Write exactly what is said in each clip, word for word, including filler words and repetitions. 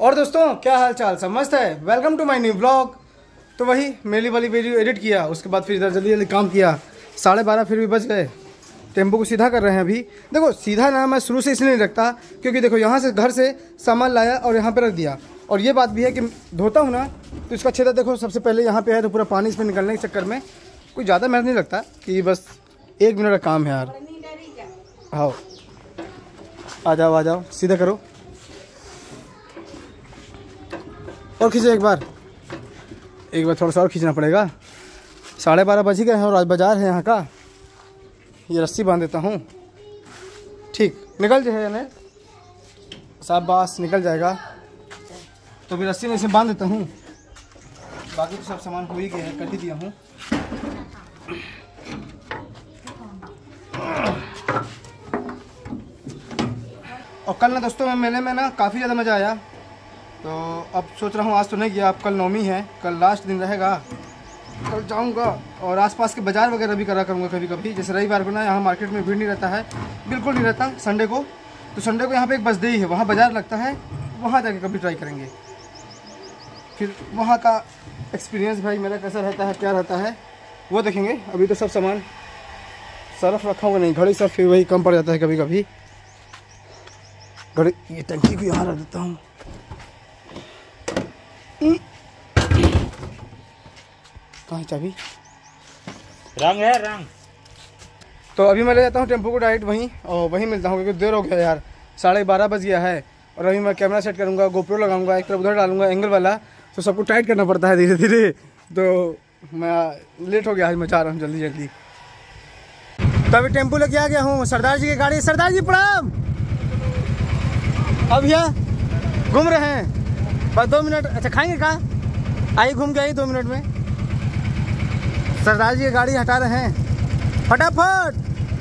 और दोस्तों क्या हाल चाल, सब मस्त है। Welcome to my new blog. तो वही मेरी वाली वीडियो एडिट किया, उसके बाद फिर इधर जल्दी जल्दी काम किया। साढ़े बारह फिर भी बज गए। टेम्पो को सीधा कर रहे हैं अभी। देखो सीधा ना मैं शुरू से इसलिए नहीं रखता क्योंकि देखो यहाँ से घर से सामान लाया और यहाँ पे रख दिया। और ये बात भी है कि धोता हूँ ना तो इसका छेदा देखो सबसे पहले यहाँ पे है, तो पूरा पानी इसमें निकलने के चक्कर में कोई ज़्यादा मेहनत नहीं लगता कि बस एक मिनट का काम है यार। आओ आ जाओ आ जाओ, सीधा करो और खींचो एक बार एक बार थोड़ा सा और खींचना पड़ेगा। साढ़े बारह बज गए हैं और आज बाजार है यहाँ का। ये रस्सी बांध देता हूँ, ठीक निकल जाए ना शाबाश, निकल जाएगा। तो भी रस्सी में इसे बांध देता हूँ। बाकी तो सब सामान हो ही गया है, कर ही दिया हूँ। और कल ना दोस्तों मैं मेले में ना काफ़ी ज़्यादा मज़ा आया। तो अब सोच रहा हूँ आज तो नहीं गया, अब कल नौमी है, कल लास्ट दिन रहेगा, कल जाऊँगा। और आसपास के बाज़ार वगैरह भी करा करूँगा कभी कभी। जैसे रविवार को ना यहाँ मार्केट में भीड़ नहीं रहता है, बिल्कुल नहीं रहता संडे को। तो संडे को यहाँ पे एक बसदेई है, वहाँ बाज़ार लगता है, वहाँ जाके कभी ट्राई करेंगे। फिर वहाँ का एक्सपीरियंस भाई मेरा कैसा रहता है, क्या रहता है वो देखेंगे। अभी तो सब सामान सर्फ रखा हुआ नहीं, घड़ी सर्फ फिर वही कम पड़ जाता है कभी कभी। घड़ी ये टंकी भी यहाँ रख देता हूँ। कहाँ है चाबी? रंग है रंग। तो अभी मैं ले जाता हूँ टेम्पो को डायरेक्ट वहीं, और वहीं मिलता हूँ क्योंकि देर हो गया यार, साढ़े बारह बज गया है। और अभी मैं कैमरा सेट करूँगा, गोप्रो लगाऊंगा, एक तरफ उधर डालूंगा एंगल वाला, तो सबको टाइट करना पड़ता है धीरे धीरे। तो मैं लेट हो गया, आज मैं जा रहा हूँ जल्दी जल्दी। तो अभी टेम्पो लेके आ गया हूँ, सरदार जी की गाड़ी। सरदार जी प्रणाम। अब भैया घूम रहे हैं बस दो मिनट। अच्छा खाएंगे कहाँ? आइए घूम के आइए दो मिनट में। सरदार जी की गाड़ी हटा रहे हैं फटाफट।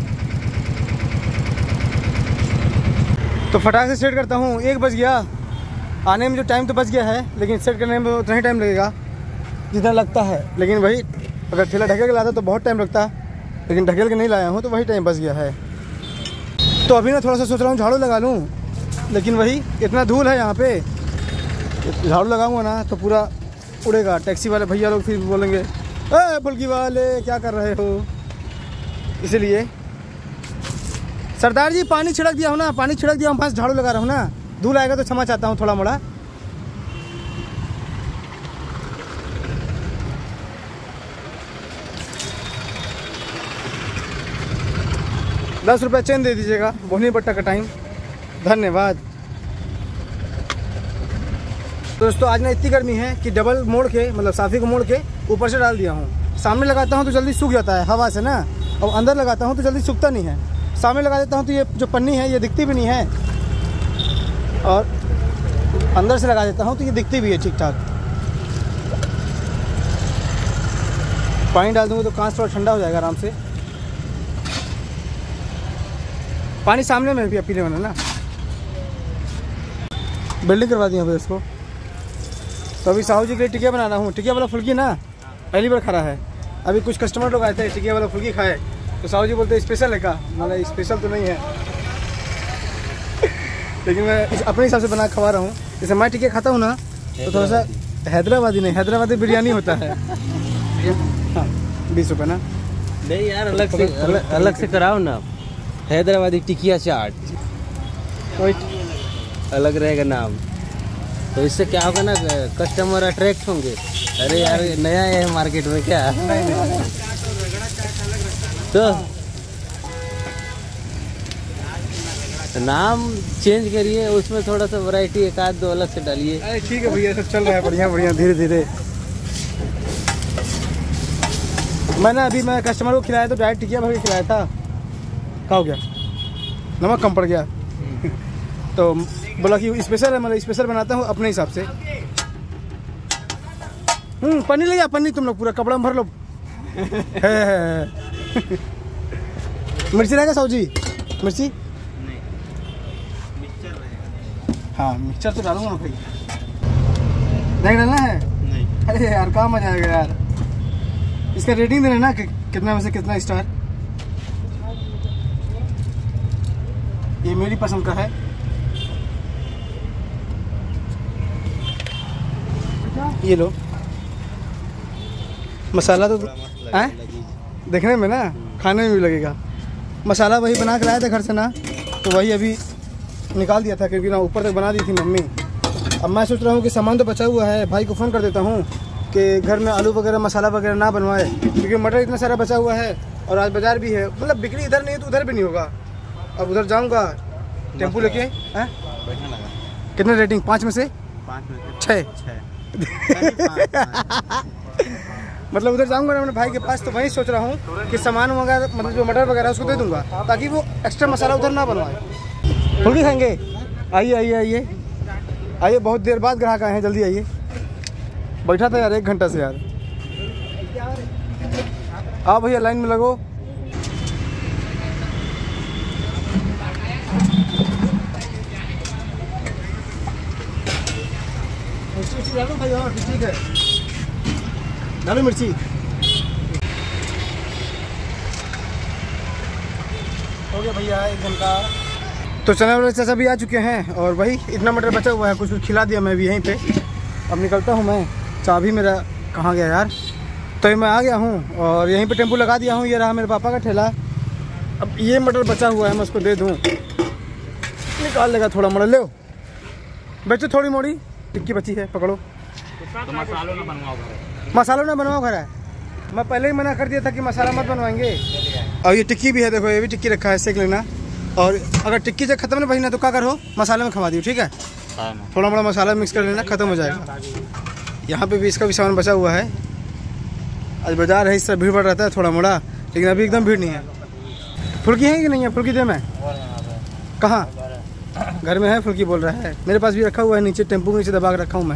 तो फटाक से सेट करता हूँ। एक बज गया, आने में जो टाइम तो बच गया है, लेकिन सेट करने में उतना ही टाइम लगेगा जितना लगता है। लेकिन वही अगर ठेला ढकेल के लाता तो बहुत टाइम लगता, लेकिन ढकेल के नहीं लाया हूँ तो वही टाइम बच गया है। तो अभी ना थोड़ा सा सोच रहा हूँ झाड़ू लगा लूँ, लेकिन वही इतना धूल है यहाँ पे, झाड़ू लगाऊंगा ना तो पूरा उड़ेगा। टैक्सी वाले भैया लोग फिर बोलेंगे ए फुल्की वाले क्या कर रहे हो। इसलिए सरदार जी पानी छिड़क दिया हो ना, पानी छिड़क दिया हूँ, पास झाड़ू लगा रहा हूँ ना। धूल आएगा तो क्षमा चाहता हूँ थोड़ा मोड़ा। दस रुपये चेन दे दीजिएगा, बोहनी बट्टा का टाइम, धन्यवाद। तो दोस्तों आज ना इतनी गर्मी है कि डबल मोड़ के, मतलब साफी को मोड़ के ऊपर से डाल दिया हूँ। सामने लगाता हूँ तो जल्दी सूख जाता है हवा से ना, और अंदर लगाता हूँ तो जल्दी सूखता नहीं है। सामने लगा देता हूँ तो ये जो पन्नी है ये दिखती भी नहीं है, और अंदर से लगा देता हूँ तो ये दिखती भी है ठीक ठाक। पानी डाल दूँगा तो कांच थोड़ा ठंडा हो जाएगा आराम से। पानी सामने में भी पीने वाला ना, बिल्डिंग करवा दी है इसको। तो अभी साहू जी के लिए टिकिया बनाना हूँ। टिकिया वाला फुल्की ना पहली बार खा रहा है। अभी कुछ कस्टमर लोग आए थे, टिकिया वाला फुल्की खाए, तो साहू जी बोलते स्पेशल है का, मतलब स्पेशल तो नहीं है लेकिन मैं अपने हिसाब से बना खवा रहा हूँ। जैसे मैं टिकिया खाता हूँ ना तो थोड़ा सा हैदराबादी नहीं, हैदराबादी बिरयानी होता है। हाँ बीस रुपये ना। नहीं यार अलग से अलग, अलग से कराओ ना, हैदराबादी टिकिया चाट, कोई अलग रहेगा नाम। तो इससे क्या होगा ना, कस्टमर अट्रैक्ट होंगे। अरे यार नया है मार्केट में क्या। तो नाम चेंज करिए, उसमें थोड़ा सा वैरायटी एक आध दो अलग से डालिए। अरे ठीक है भैया, सब चल रहा है बढ़िया बढ़िया धीरे धीरे। मैंने अभी मैं कस्टमर को खिलाया तो डायरेक्ट टिकिया भर के खिलाया था, क्या हो गया, नमक कम पड़ गया तो बोला कि स्पेशल है, मतलब स्पेशल बनाता हूँ अपने हिसाब से। हम्म पनीर ले जा, पनीर तुम लोग पूरा कपड़ा में भर लो। मिर्ची रहेगा साहू जी? मिर्ची नहीं, मिक्सचर रहेगा। हाँ मिक्सचर तो डालूंगा भाई। नहीं डालना है? नहीं। अरे यार कहाँ मजा आएगा यार। इसका रेटिंग देना ना कि कितना में से कितना स्टार। ये मेरी पसंद का है। ये लो मसाला तो हैं देखने में ना, खाने में भी लगेगा। मसाला वही बना के लाया था घर से ना, तो वही अभी निकाल दिया था क्योंकि ना ऊपर तक बना दी थी मम्मी। अब मैं सोच रहा हूँ कि सामान तो बचा हुआ है, भाई को फ़ोन कर देता हूँ कि घर में आलू वगैरह मसाला वगैरह ना बनवाए, क्योंकि मटर इतना सारा बचा हुआ है और आज बाज़ार भी है। मतलब बिक्री इधर नहीं है तो उधर भी नहीं होगा। अब उधर जाऊँगा टेम्पो लेके। हैं कितने रेटिंग? पाँच में से पाँच में छः मतलब उधर जाऊँगा ना अपने भाई के पास, तो वही सोच रहा हूँ कि सामान वगैरह मतलब जो मटर वगैरह उसको दे दूँगा ताकि वो एक्स्ट्रा मसाला उधर ना बनवाए। फुल्की खाएंगे? आइए आइए आइए आइए, बहुत देर बाद ग्राहक आए हैं, जल्दी आइए। बैठा था यार एक घंटा से यार। आओ भैया लाइन में लगो। मिर्ची डालो भाई, और ठीक है डालो मिर्ची। हो गया भैया एक घंटा। तो चना वाले चाचा भी आ चुके हैं और वही इतना मटर बचा हुआ है, कुछ कुछ खिला दिया मैं भी यहीं पे। अब निकलता हूँ मैं, चाबी मेरा कहाँ गया यार। तो मैं आ गया हूँ और यहीं पे टेम्पो लगा दिया हूँ। ये रहा मेरे पापा का ठेला। अब ये मटर बचा हुआ है, मैं उसको दे दूँ, निकाल लेगा थोड़ा मटर। ले बच्चे थोड़ी मोड़ी टिक्की बची है, पकड़ो। तो मसालों ना बनवाओ घर, मसालों ना बनवाओ घर है। मैं पहले ही मना कर दिया था कि मसाला मत बनवाएंगे। और ये टिक्की भी है, देखो ये भी टिक्की रखा है, सेक लेना। और अगर टिक्की से ख़त्म नहीं बचना तो क्या करो, मसाले में खवा दियो, ठीक है। थोड़ा बड़ा मसाला मिक्स कर लेना, ख़त्म हो जाएगा। यहाँ पे भी इसका भी सामान बचा हुआ है। आज बाजार है, इससे भीड़ बढ़ रहता है थोड़ा मोड़ा, लेकिन अभी एकदम भीड़ नहीं है। फुल्की है कि नहीं है? फुल्की दे मैं। कहाँ? घर में है फुल्की बोल रहा है। मेरे पास भी रखा हुआ है नीचे, टेम्पो के नीचे दबा के रखा हूँ मैं।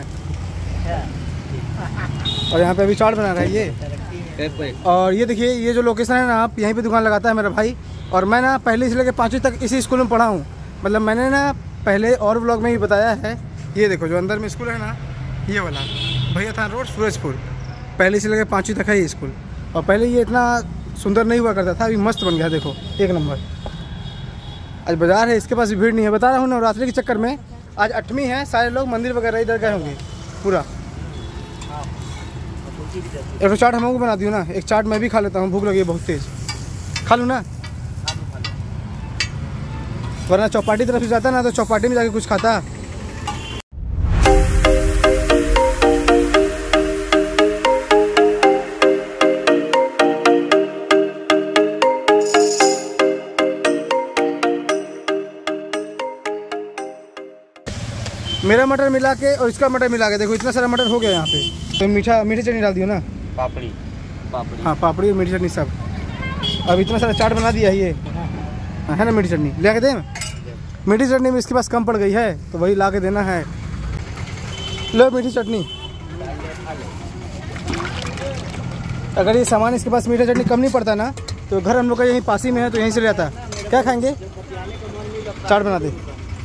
और यहाँ पे अभी चाट बना रहा है ये। और ये देखिए, ये जो लोकेशन है ना, आप यहीं पे दुकान लगाता है मेरा भाई। और मैं ना पहले से लेकर पाँचवीं तक इसी स्कूल में पढ़ा हूँ। मतलब मैंने ना पहले और व्लॉग में भी बताया है। ये देखो जो अंदर में स्कूल है ना, ये वाला भैया थान रोड सूरजपुर, पहले से लेकर पाँचवीं तक है ये स्कूल। और पहले ये इतना सुंदर नहीं हुआ करता था, अभी मस्त बन गया, देखो एक नंबर। आज बाजार है, इसके पास भी भीड़ नहीं है। बता रहा हूँ नवरात्रि के चक्कर में आज अठवीं है, सारे लोग मंदिर वगैरह इधर गए होंगे पूरा। एक तो चाट हमको बना दियो ना, एक चाट मैं भी खा लेता हूँ, भूख लगी है बहुत तेज। खा लूँ ना, वरना चौपाटी तरफ से जाता ना तो चौपाटी में जाके कुछ खाता। मेरा मटर मिला के और इसका मटर मिला के देखो इतना सारा मटर हो गया यहाँ पे। तो मीठा मीठी चटनी डाल दियो ना, पापड़ी पापड़ी हाँ पापड़ी और मीठी चटनी सब। अब इतना सारा चाट बना दिया है ये, है ना। मीठी चटनी ले के दें? मीठी चटनी में इसके पास कम पड़ गई है तो वही ला के देना है। लो मीठी चटनी। अगर ये सामान इसके पास मीठा चटनी कम नहीं पड़ता ना तो घर हम लोग का यहीं पास ही में है, तो यहीं से ले आता। क्या खाएंगे? चाट बना दे,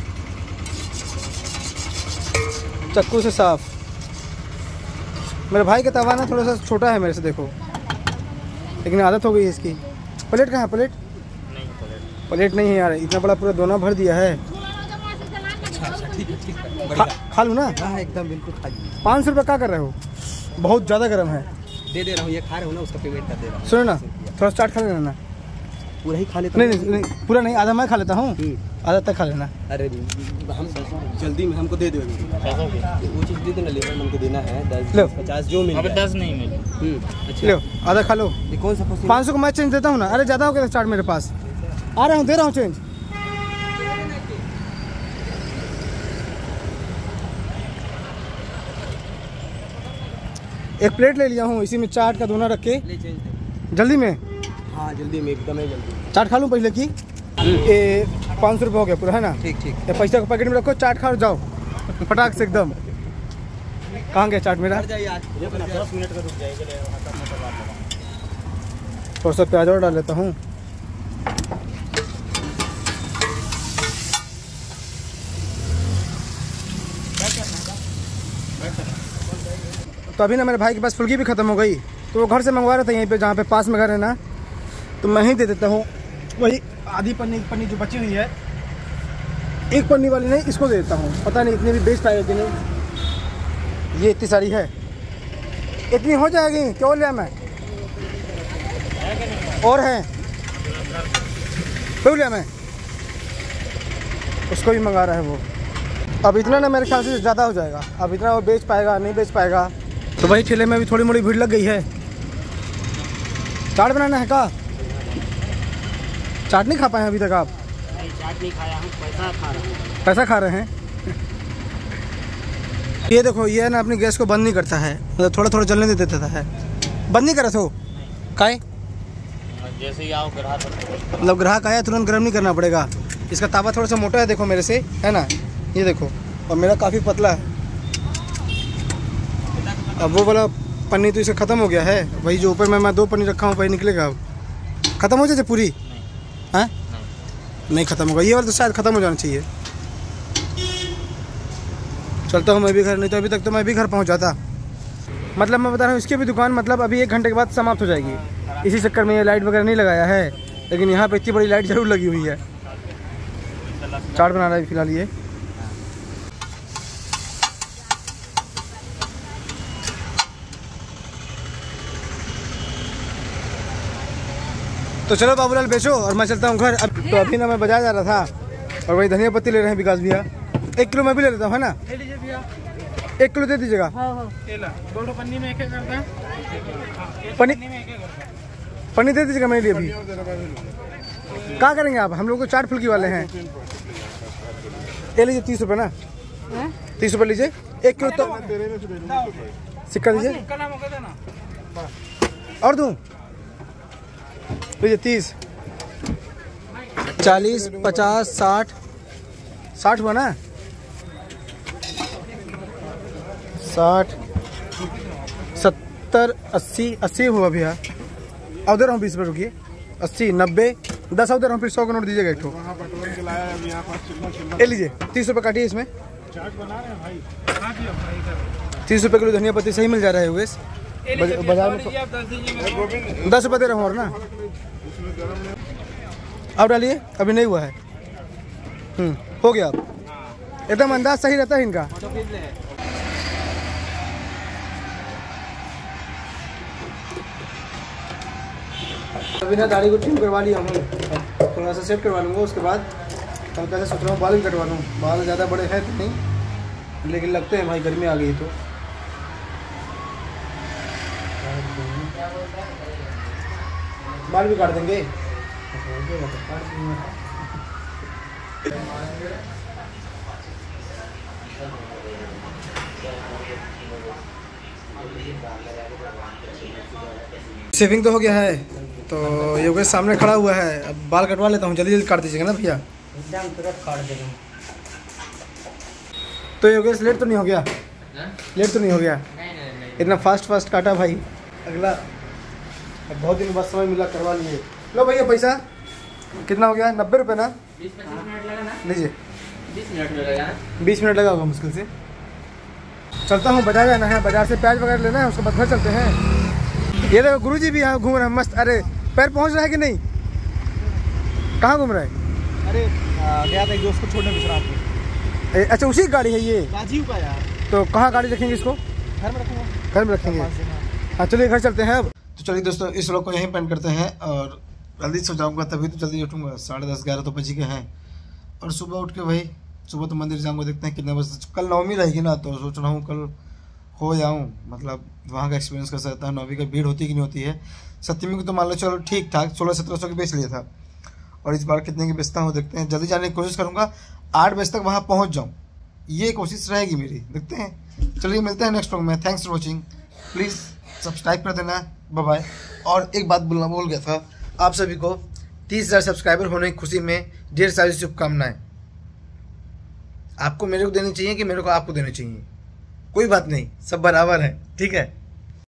चक्कू से साफ। मेरे भाई का तवा ना थोड़ा सा छोटा है मेरे से, देखो, लेकिन आदत हो गई है इसकी। प्लेट कहाँ है? प्लेट नहीं, प्लेट प्लेट नहीं है यार, इतना बड़ा पूरा दोना भर दिया है। खा, खा लूँ ना? हाँ एकदम बिल्कुल खा लीजिए। पाँच सौ रुपये क्या कर रहे हो? बहुत ज़्यादा गर्म है। दे दे रहा हूँ, ये खा रहे हो ना, उसका पेमेंट कर दे रहा हूँ। सुनो ना, थोड़ा चाट खा लेना ना। पूरा ही खा लेता नहीं नहीं नहीं, पूरा नहीं, आधा मैं खा लेता हूँ, आधा तक खा लेना। अरे हम जल्दी में हमको दे दो, वो चीज़ दे देना, लेबर हमको देना है दस पचास जो मिले। अब दस नहीं मिले। अच्छा लो आधा खा लो। ये कौन सा? पाँच सौ को मैं चेंज देता हूँ ना। अरे ज़्यादा हो गया चाट मेरे पास, आ रहा हूँ, दे रहा हूँ चेंज। एक प्लेट ले लिया हूँ, इसी में चाट का दोना रख के जल्दी में। हाँ जल्दी में, एकदम है जल्दी। चाट खा लूँ पहले की। ये पाँच सौ रुपये हो गया पूरा, है ना? ठीक ठीक। ये पैसा को पैकेट में रखो, चाट खा जाओ फटाक से एकदम। कहाँ गया चाट मेरा? दस मिनट का रुक जाएगा। थोड़ा सा प्याज और डाल लेता हूँ। तो अभी ना मेरे भाई के पास फुल्की भी ख़त्म हो गई, तो वो घर से मंगवा रहा था यहीं पे, जहाँ पे पास में घर है ना, तो मैं ही दे देता हूँ। वही आधी पन्नी एक पन्नी जो बची हुई है, एक पन्नी वाली नहीं, इसको दे देता हूँ। पता नहीं इतनी भी बेच पाएगा कि नहीं, ये इतनी सारी है। इतनी हो जाएगी क्या लिया मैं और है क्यों लिया मैं उसको भी मंगा रहा है वो। अब इतना ना मेरे ख्याल से ज़्यादा हो जाएगा, अब इतना वो बेच पाएगा नहीं बेच पाएगा। तो वही ठेले में भी थोड़ी मोड़ी भीड़ लग गई है। चाट बनाना है का? चाट नहीं खा पाए अभी तक आप? नहीं चाट नहीं खाया हूँ, पैसा खा रहा हूँ। पैसा खा रहे हैं। ये देखो ये ना अपनी गैस को बंद नहीं करता है, मतलब थोड़ा थोड़ा जलने दे देता है। बंद नहीं करा तो काहे? जैसे ही आओ ग्राहक मतलब ग्राहक आया तुरंत गर्म नहीं करना पड़ेगा। इसका तावा थोड़ा सा मोटा है देखो मेरे से, है ना, ये देखो, और मेरा काफ़ी पतला है। अब वो वाला पन्नी तो इसका ख़त्म हो गया है, वही जो ऊपर में मैं दो पन्नी रखा हूँ वही निकलेगा। अब ख़त्म हो जाए पूरी? हाँ नहीं ख़त्म होगा, ये वाला तो शायद ख़त्म हो जाना चाहिए। चलता हूँ मैं भी घर, नहीं तो अभी तक तो मैं भी घर पहुँच जाता। मतलब मैं बता रहा हूँ इसकी भी दुकान मतलब अभी एक घंटे के बाद समाप्त हो जाएगी। इसी चक्कर में ये लाइट वगैरह नहीं लगाया है, लेकिन यहाँ पे इतनी बड़ी लाइट ज़रूर लगी हुई है। चाट बना रहा है फिलहाल ये। तो चलो बाबूलाल बेचो और मैं चलता हूँ घर। अब तो अभी ना मैं बाजार जा रहा था और वही धनिया पत्ती ले रहे हैं विकास भैया। एक किलो मैं भी ले लेता हूँ, है ना? ले लीजिए भैया, एक किलो दे दीजिएगा। हाँ हाँ दोनों पन्नी में एक एक करता है, पन्नी पन्नी दे दीजिएगा मेरे लिए भी। क्या करेंगे आप? हम लोग तो चाट फुल्की वाले हैं। ये लीजिए तीस रुपये ना, तीस रुपये लीजिए एक किलो। तो सिक्का दीजिए और दूँ? लीजिए तीस, चालीस, पचास, साठ, साठ हुआ ना, साठ, सत्तर, अस्सी, अस्सी हुआ भैया। अब दे रहा हूँ बीस रुपये, रुकिए। अस्सी, नब्बे, दस अब दे रहा हूँ, फिर सौ का नोट दीजिएगा एक ठो। ये लीजिए तीस रुपये काटिए इसमें। तीस रुपये किलो धनिया पत्ती सही मिल जा रहा है योगेश बाजार में। दस रुपये दे रहा हूँ और ना, अब डालिए, अभी नहीं हुआ है। हम्म हो गया। अब एकदम अंदाज सही रहता है इनका। अभी ना दाढ़ी को ट्रिम करवा लिया हूँ, थोड़ा सा सेट करवा लूँगा, उसके बाद हल्का सा सोच रहा हूँ बाल भी कटवा लूँ। बाल ज़्यादा बड़े हैं तो नहीं, लेकिन लगते हैं भाई गर्मी आ गई तो। बाल भी काट देंगे। शेविंग तो हो गया है, तो योगेश सामने खड़ा हुआ है। अब बाल कटवा लेता हूँ, जल्दी जल्दी काट दीजिएगा ना भैया। एकदम तुरंत काट देगा। तो योगेश लेट तो नहीं हो गया? लेट तो नहीं हो गया? नहीं नहीं नहीं, इतना फास्ट फास्ट काटा भाई। अगला अब बहुत दिन बाद समय मिला, करवा लिए। लो भैया पैसा कितना हो गया? नब्बे रुपये ना? बीस पच्चीस मिनट लगा ना? लीजिए। बीस मिनट लगेगा ना? बीस मिनट लगा होगा मुश्किल से। चलता हूँ, बाजार जाना है, बाजार से प्याज वगैरह लेना है, उसके बाद घर चलते हैं। ये देखो गुरुजी भी यहाँ घूम रहे हैं मस्त। अरे पैर पहुँच रहा है कि नहीं? कहाँ घूम रहा है? अरे गया था एक दोस्त को छोड़ने गुजरात में। अच्छा उसी की गाड़ी है ये? राजीव का यार। तो कहाँ गाड़ी रखेंगे इसको? घर में रखूँगा। घर में रखेंगे। हाँ चलिए घर चलते हैं अब। तो चलिए दोस्तों इस व्लॉग को यहीं पेंड करते हैं, और जल्दी सो जाऊँगा तभी तो जल्दी उठूँगा। साढ़े दस ग्यारह तो बज गए हैं, और सुबह उठ के भाई सुबह तो मंदिर जाऊँगा, देखते हैं कितने बजे। कल नवमी रहेगी ना, तो सोच रहा हूँ कल हो जाऊँ, मतलब वहाँ का एक्सपीरियंस कर सकता हूँ। नौवीं का भीड़ होती कि नहीं होती है। सप्तमी को तो मान लो चलो ठीक ठाक सोलह सत्रह सौ की बेच लिया था, और इस बार कितने की बेचता हूँ देखते हैं। जल्दी जाने की कोशिश करूँगा, आठ बजे तक वहाँ पहुँच जाऊँ, ये कोशिश रहेगी मेरी। देखते हैं, चलिए मिलते हैं नेक्स्ट व्लॉग में। Thanks for watching, please subscribe कर देना। Bye bye. और एक बात बोलना भूल गया था, आप सभी को तीस हज़ार सब्सक्राइबर होने की खुशी में ढेर सारी शुभकामनाएं। आपको मेरे को देनी चाहिए कि मेरे को आपको देनी चाहिए, कोई बात नहीं, सब बराबर है, ठीक है।